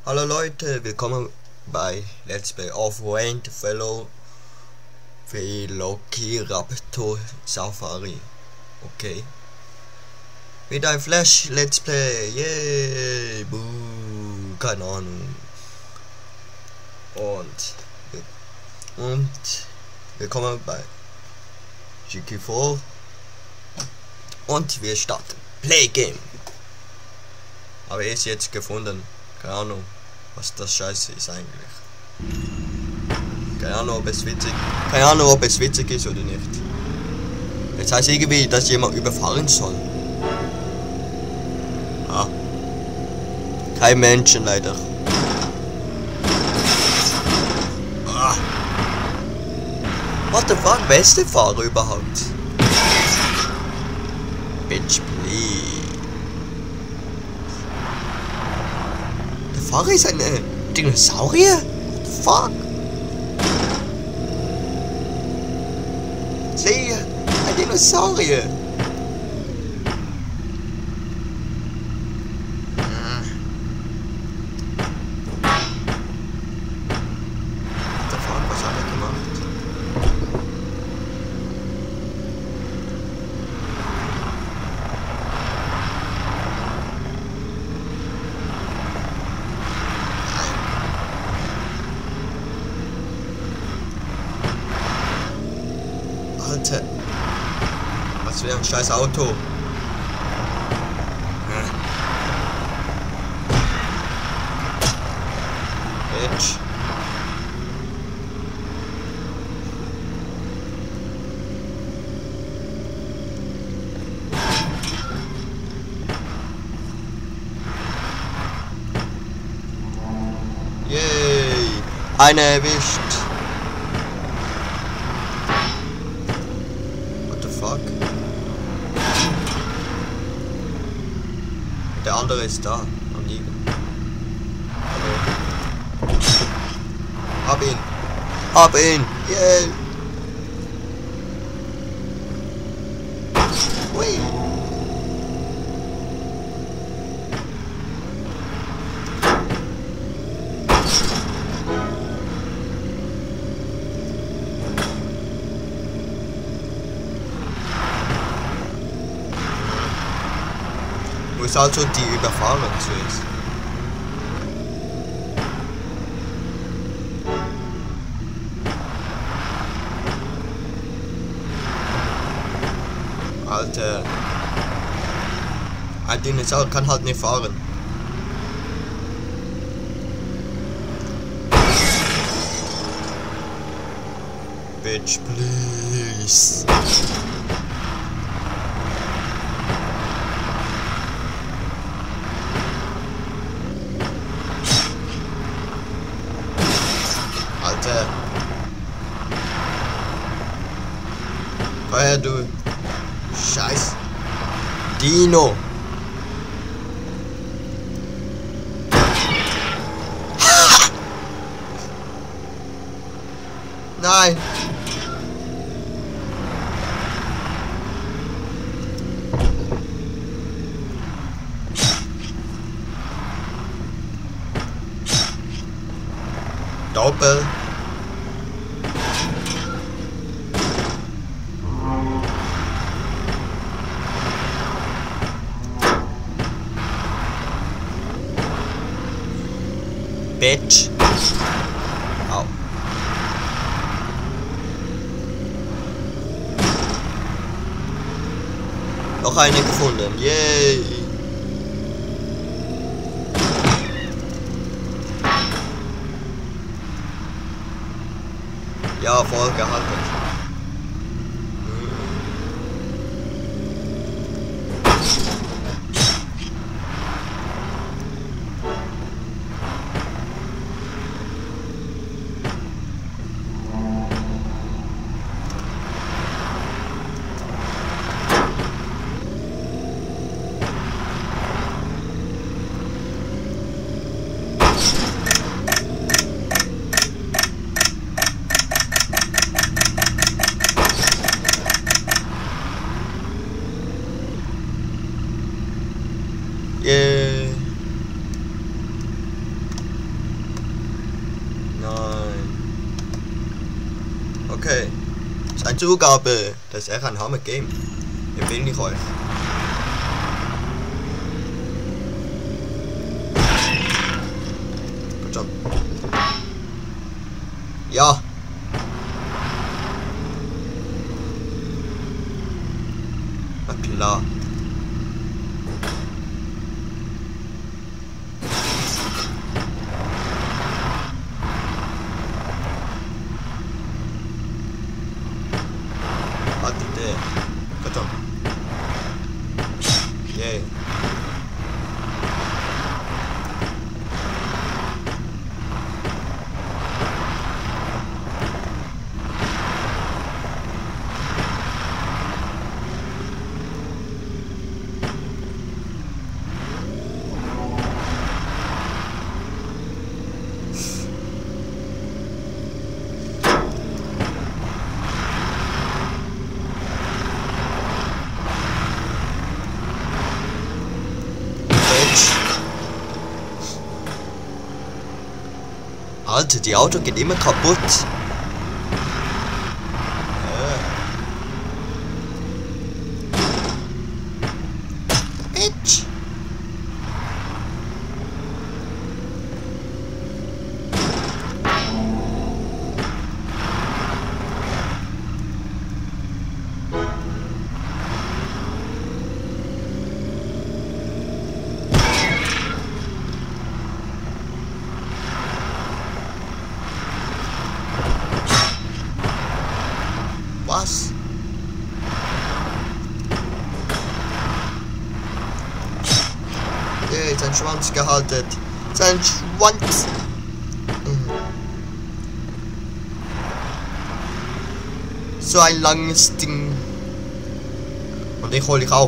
Hallo Leute, willkommen bei Let's Play of Rained Fellow Velociraptor Safari. Okay. Wieder ein Flash Let's Play. Yay! Buh, keine Ahnung. Und willkommen bei GK4. Und wir starten. Play Game. Aber er ist jetzt gefunden. Keine Ahnung, was das Scheiße ist eigentlich. Keine Ahnung, ob es witzig ist oder nicht. Jetzt heißt irgendwie, dass jemand überfahren soll. Ah. Kein Menschen leider. Ah. What the fuck, wer ist der Fahrer überhaupt? Bitch, please. Der Fahrer ist ein Dinosaurier? What the fuck? Sehe, ein Dinosaurier. What the fuck, was hat er gemacht? Alter, was für ein scheiß Auto. Bitch. Yay, eine erwischt. Fuck. Der andere ist da, am Liegen. Hallo. Hab ihn! Hab ihn! Yeah! Hui! Muss also die überfahren zuerst. Alter. Ein Dinosaurier kann halt nicht fahren. Bitch, please. Alter. Komm her, du Scheiß Dino. Nein. Doppel. Bitch. Au. Noch eine gefunden. Yay. Ja, voll gehalten. Okay. Das ist eine Zugabe. Das ist echt ein Hammer-Game. Empfehle ich euch. Gut schon. Ja. Na klar. Yay. Alter, die Auto geht immer kaputt. Bitch. Was? Okay, sein Schwanz gehalten. Sein Schwanz. So ein langes Ding. Und ich hole dich auch.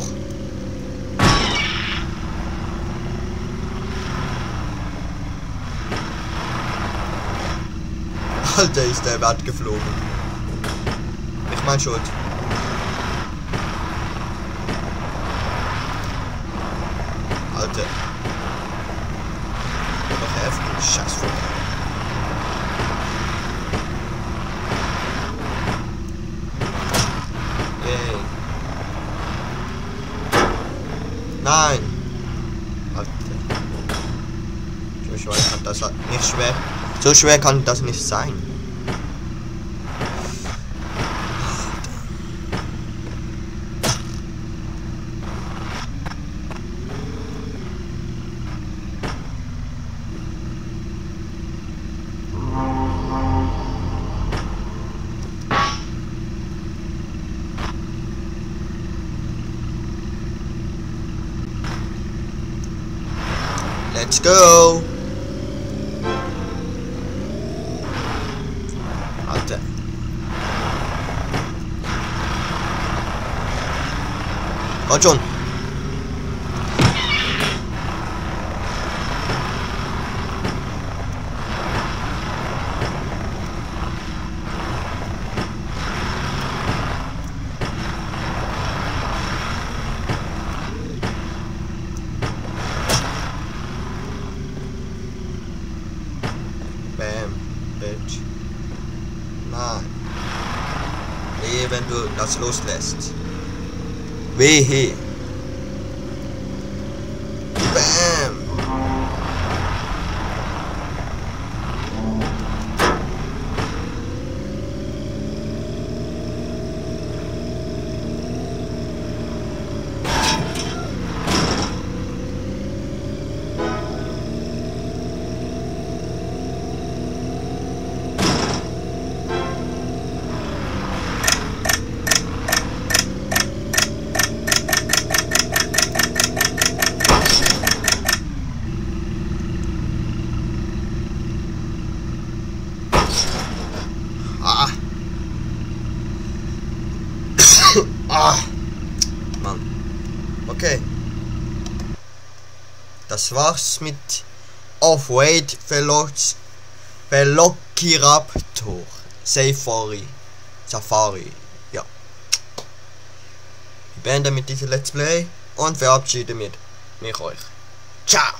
Alter, ist der Wert geflogen. Nicht meine Schuld. Alter. Noch heftig. Scheißvogel. Yay. Nein. Alter. So schwer kann das nicht schwer. So schwer kann das nicht sein. Let's go! Alter. Komm schon! Bam, Bitch. Nein. Wehe, wenn du das loslässt. Wehe. Bam. Ah, Mann. Okay. Das war's mit Off-Road Velociraptor Safari. Ja. Ich beende mit diesem Let's Play und verabschiede mich euch. Ciao.